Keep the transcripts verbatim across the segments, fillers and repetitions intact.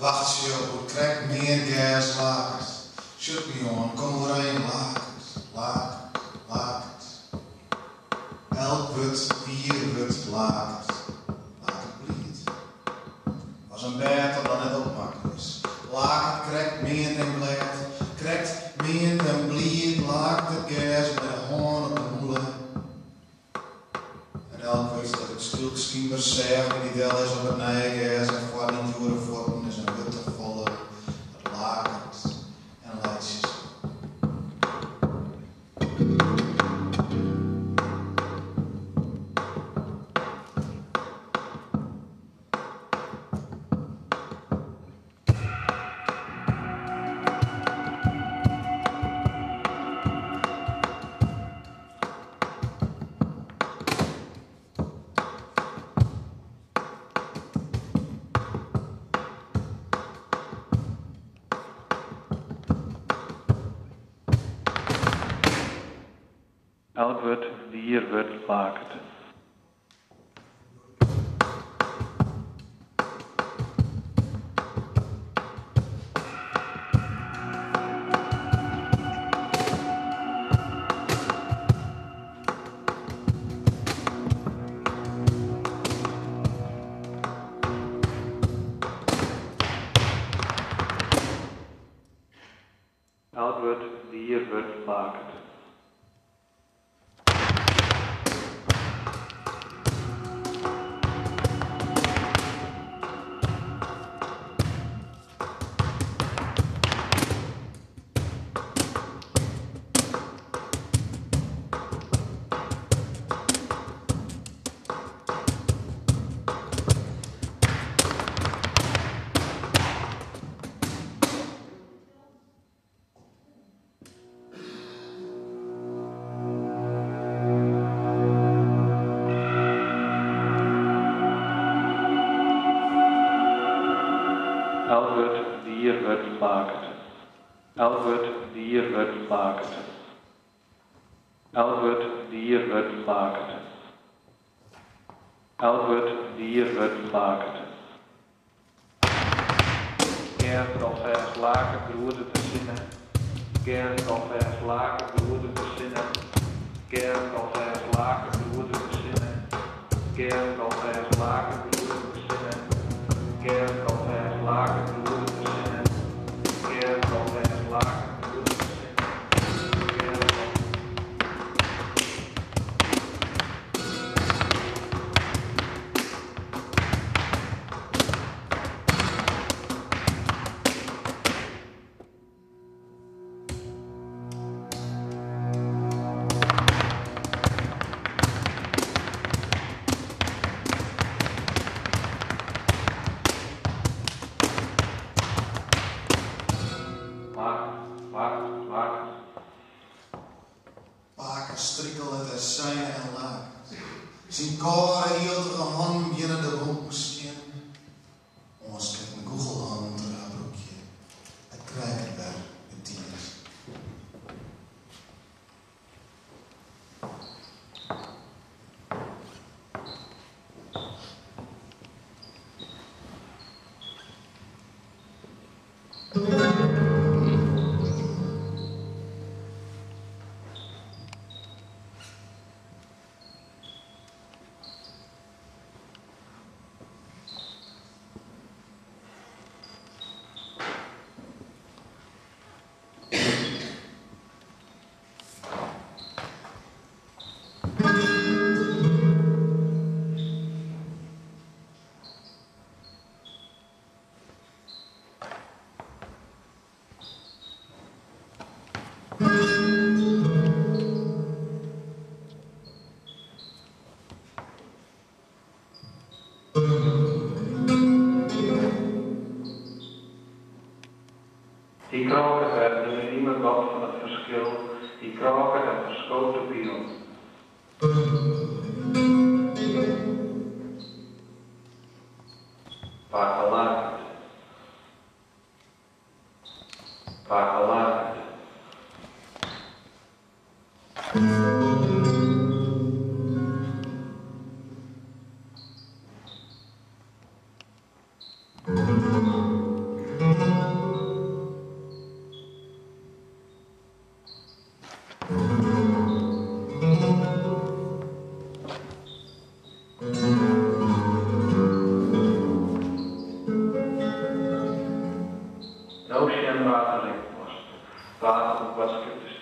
Wacht, joh, krijg meer gaslakens. Shut me on, kom overheen, lakens, lakens, lakens. Elk wut, vier wut, lakens, laken blied. Was een bed dat dan net opmaken is. Laken krijgt meer dan bled, krijgt meer dan blied, laakt de gas met de hoorn op de moelen. En elk wut dat ik stilk schien besef en die del is op het nijgas en voor die jure vormen is een witte volle met lakens en lijstjes. Elk wut, vier wut, lakend. Elk wut, vier wut, lakend. Elk wut, vier wut, lakend. Elk wut, vier wut, lakend. Elk wut, vier wut, lakend. Elk wut, vier wut, lakend. Kerst al vers laken broeden te zinnen. Kerst al vers laken broeden te zinnen. Kerst al vers laken broeden te zinnen. Kerst al vers laken broeden te zinnen. Kerst al vers laken broeden te zinnen. Kerst al vers laken broeden te zinnen. Kerst al Baken strikkelen ter zijne en laken. Zijn koren hield er een hand binnen de hoekjes in. Ons kreeg een goochelhand onder haar broekje. Het krijgt daar de tieners. Die kroken werden nu niet meer wat van het verschil. Die kroken dat verschoot de pion. Pakelakend. Pakelakend.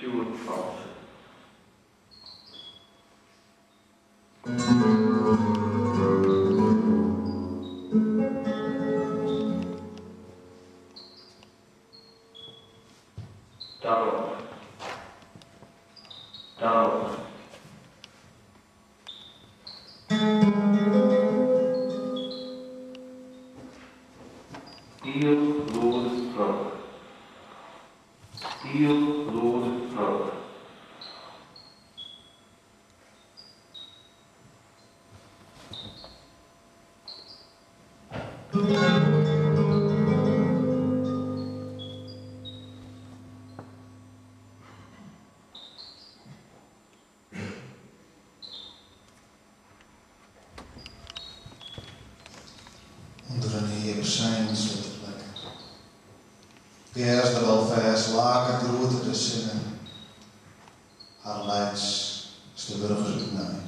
Sjoerd Fransen. Daarop. Daarop. Iel Loerde Vrolijk. Iel Loerde Vrolijk. Onder een heer zijn zit de plek. Gers er al vers laken grote de zinnen. Haar leids is de burgers uitnijd.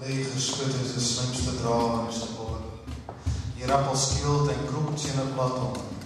Lege schut is de slimste droom is te worden. Je rappelt skielt en kroept je in het platon.